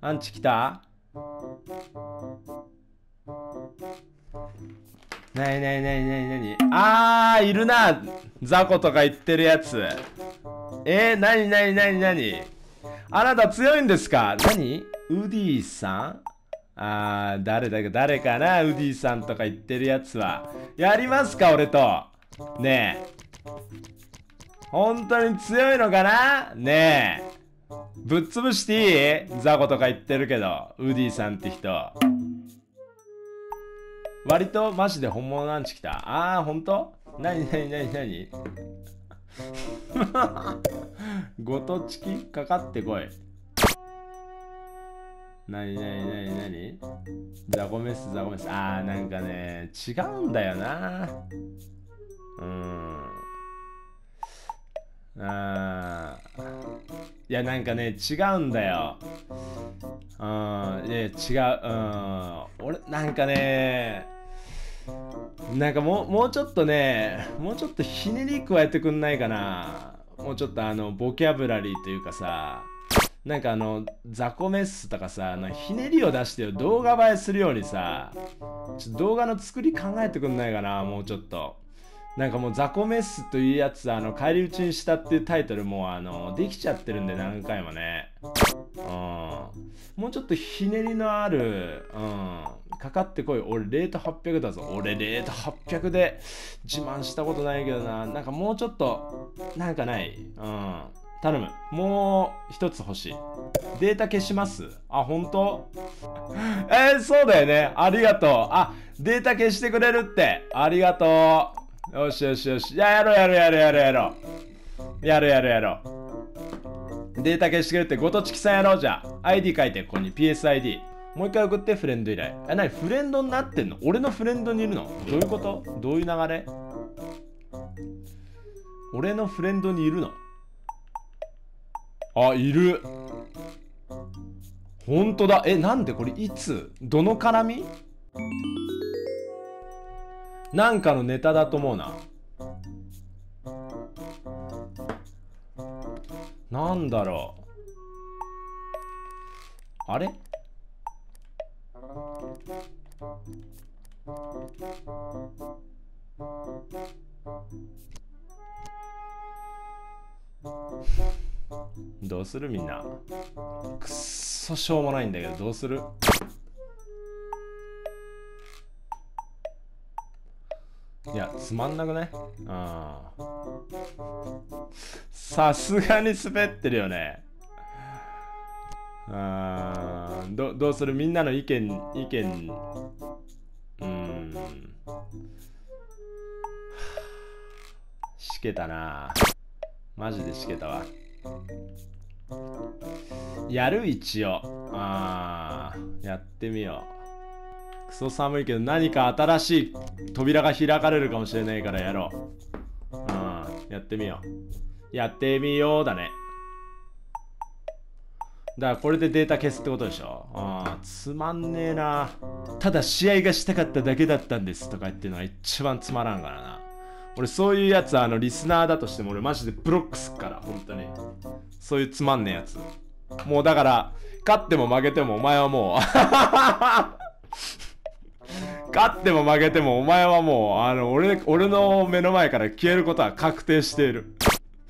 アンチ来た？なになになになになに、あー、いるな、雑魚とか言ってるやつ。なになになになに、あなた強いんですか？なにウディさん、誰かな、ウディさんとか言ってるやつは。やりますか、俺と。ねえ。本当に強いのかなねえ。ぶっ潰していい？ザコとか言ってるけど、ウディさんって人。割とマジで本物なんち来た。ほんと？なになになになにごとちきかかってこい。なになになになに、ザコメスザコメス。なんかね、違うんだよな。いや、なんかね、違うんだよ。いや、違う。俺、なんかね、なんかもうちょっとね、もうちょっとひねり加えてくんないかな。もうちょっとボキャブラリーというかさ、なんかザコメッスとかさ、ひねりを出してよ、動画映えするようにさ、ちょっと動画の作り考えてくんないかな、もうちょっと。なんかもうザコメッスというやつ、返り討ちにしたっていうタイトルもできちゃってるんで、何回もね。もうちょっとひねりのある、かかってこい。俺レート800だぞ。俺レート800で自慢したことないけどな。なんかもうちょっと、なんかない？頼む。もう一つ欲しい。データ消します？本当？そうだよね。ありがとう。データ消してくれるって。ありがとう。よしよしよし。やろう。データ消してくれって、ごとちきさんやろう。じゃあ ID 書いて、ここに PSID もう一回送って。フレンド依頼。何フレンドになってんの？俺のフレンドにいるの？どういうこと？どういう流れ？俺のフレンドにいるの？いる。ほんとだ。なんでこれいつ？どの絡み？なんかのネタだと思うな。なんだろう。あれ？どうするみんな。くっそしょうもないんだけど、どうする？いや、つまんなくない？さすがに滑ってるよね。どうする？みんなの意見。しけたな。マジでしけたわ。やる？一応。やってみよう。クソ寒いけど何か新しい扉が開かれるかもしれないからやろう。やってみようだね。だからこれでデータ消すってことでしょ。つまんねえな。ただ試合がしたかっただけだったんですとか言ってるのが一番つまらんからな。俺そういうやつリスナーだとしても俺マジでブロックすっから。本当にそういうつまんねえやつ。もうだから勝っても負けてもお前はもう勝っても負けてもお前はもう俺の目の前から消えることは確定している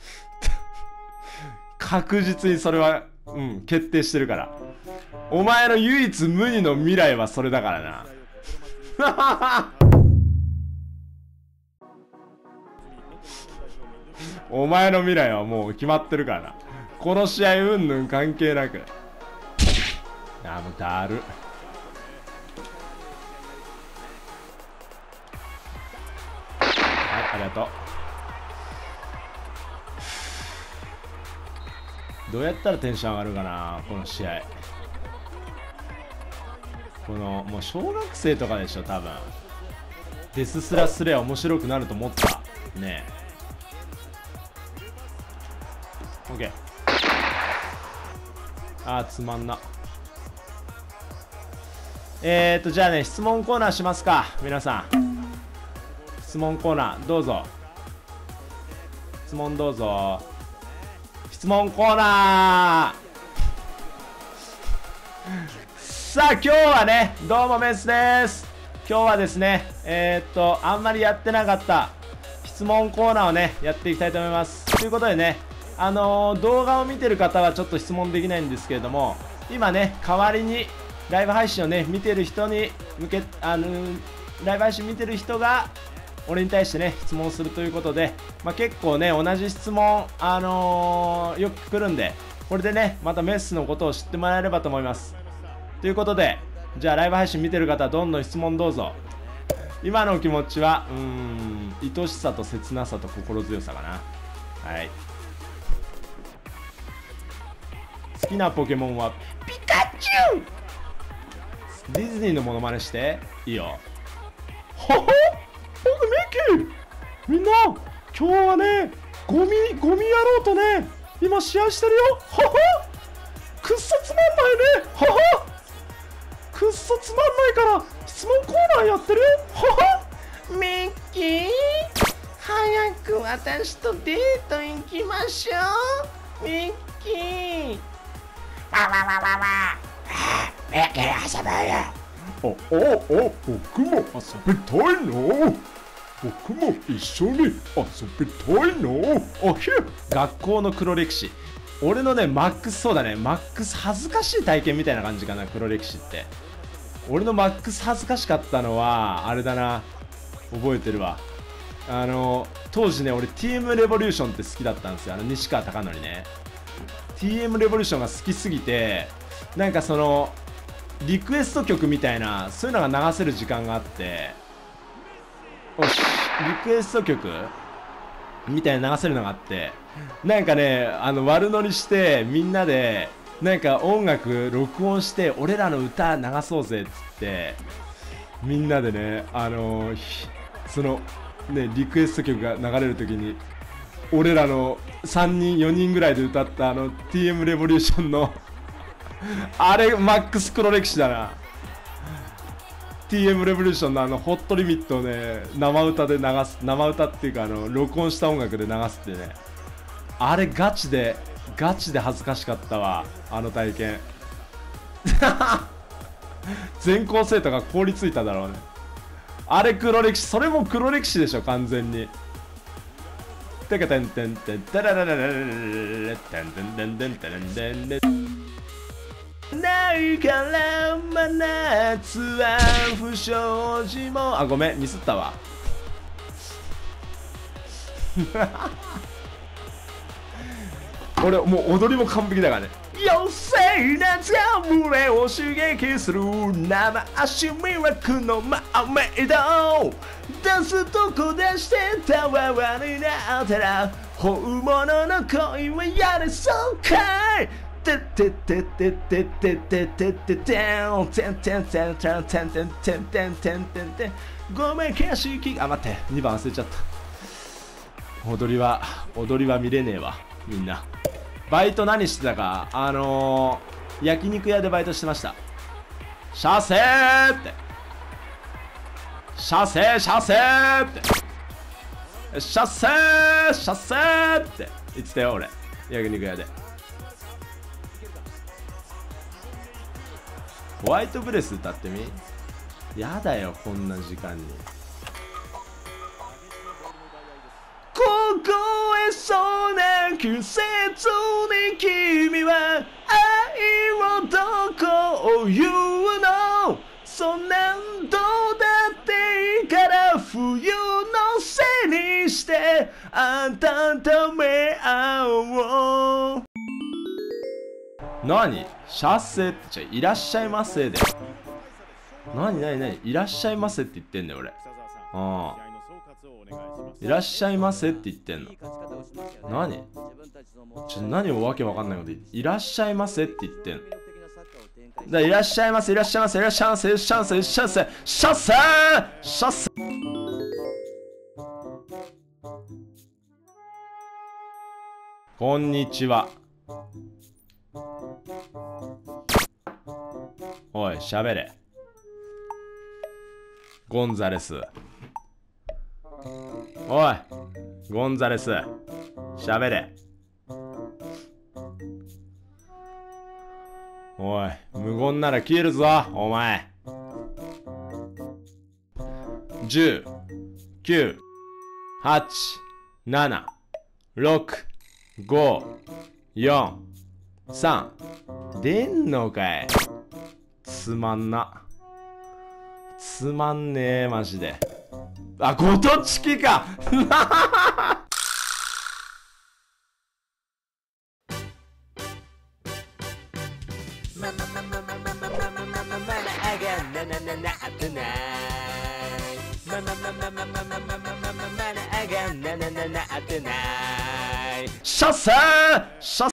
確実にそれは決定してるから。お前の唯一無二の未来はそれだからなお前の未来はもう決まってるからな。この試合うんぬん関係なく。もうだる。ありがとう。どうやったらテンション上がるかな、この試合。もう小学生とかでしょ、多分。デススラすれば面白くなると思ったねえ。オッケー。つまんな。じゃあね、質問コーナーしますか、皆さん。質問コーナーどうぞ。質問どうぞ。質問コーナさあ今日はね、どうもメスです。今日はですね、あんまりやってなかった質問コーナーをね、やっていきたいと思います。ということでね、動画を見てる方はちょっと質問できないんですけれども、今ね、代わりにライブ配信をね、見てる人に向け、ライブ配信見てる人が、俺に対してね、質問するということで、結構ね、同じ質問、よく来るんで、これでね、またメスのことを知ってもらえればと思います。ということで、じゃあライブ配信見てる方、どんどん質問どうぞ。今の気持ちは、愛しさと切なさと心強さかな。はい。好きなポケモンは、ピカチュウ。ディズニーのモノマネしていいよ。はは僕ミキみんな今日はねゴミ野郎とね今試合してるよ。ははくっそつまんないね。ははくっそつまんないから質問コーナーやってるよ。ははミッキー早く私とデート行きましょう。ミッキーわわわわわミッキー遊ぼうよ。僕も遊びたいの。僕も一緒に遊びたいの。学校の黒歴史。俺のね、マックス、そうだね、マックス恥ずかしい体験みたいな感じかな、黒歴史って。俺のマックス恥ずかしかったのは、あれだな、覚えてるわ。当時ね、俺 TM レボリューションって好きだったんですよ。西川貴教ね。TM レボリューションが好きすぎて、なんかその、リクエスト曲みたいなそういうのが流せる時間があって、リクエスト曲みたいな流せるのがあって、なんかね悪乗りしてみんなでなんか音楽録音して俺らの歌流そうぜっつってみんなでねそのねリクエスト曲が流れるときに俺らの3人4人ぐらいで歌ったTM レボリューションのあれマックス黒歴史だな。 TM レボリューションのホットリミットをね生歌で流す、生歌っていうか録音した音楽で流すってね、あれガチで恥ずかしかったわ、あの体験全校生徒が凍りついただろうね。あれ黒歴史、それも黒歴史でしょ完全に。てかてんてんてんてらららららららてんてんてんてんてんてんてんないから真夏は不祥事も。あ、ごめんミスったわ俺もう踊りも完璧だからね。妖精夏が胸を刺激する生足魅惑のマーメイド。ダンスとこ出してたわわになったら本物の恋はやれそうかい。ててててててててててんてんてんてんてんてんてんてんてんてんてんてん。ごめん景色。あ、待って2番忘れちゃった。踊りは見れねえわ。みんなバイト何してたか、焼肉屋でバイトしてました。シャセーってシャセーシャセーってシャセーシャセーって言ってたよ俺、焼肉屋で。ホワイトブレス歌ってみ。やだよこんな時間に。凍えそうな季節に君は愛をどこを言うの。そんなんどうだっていいから冬のせいにして温め合おう。何シャッセってじゃいらっしゃいませで。何いらっしゃいませって言ってんだよ俺。いらっしゃいませって言ってんの。何をわけわかんないこと言って、いらっしゃいませって言ってんの。だいらっしゃいませいらっしゃいませいらっしゃいませいらっしゃいませいらっしゃいませシャッセーシャッセー。こんにちは。おい喋れゴンザレス。おいゴンザレス喋れ。おおい、無言なら消えるぞ、お前。10、9、8、7、6、5、4、3。出んのかい。つまんな。つまんねえ、マジで。あ、ごとちきかシャッセーシャッ